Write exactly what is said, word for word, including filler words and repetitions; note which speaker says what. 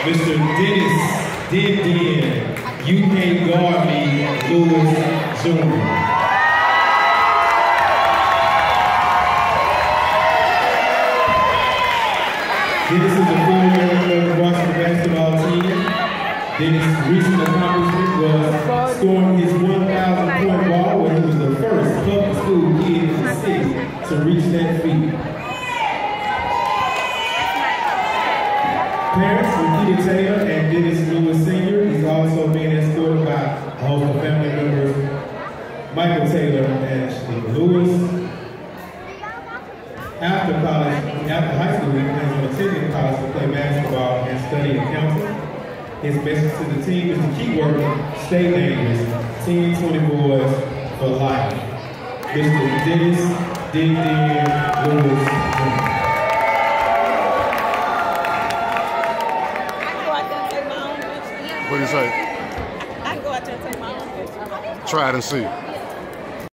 Speaker 1: Mister Dennis Did Din, You Can't Guard Me, Lewis Junior Dennis is a former member of the Washington basketball team. Dennis' recent accomplishment was scoring his one thousand point ball when he was the first public school kid in the city to reach that feat. Parents, Nikita Taylor and Dennis Lewis Senior He's also being escorted by a host of family members, Michael Taylor and Steve Lewis. After college, after high school, he plans on attending college to play basketball and study accounting. His message to the team is to keep working, stay dangerous, Team twenty boys for life. Mister Dennis Did Din Lewis.
Speaker 2: What do you say?
Speaker 3: I can go out there and take my own picture.
Speaker 2: Try it and see.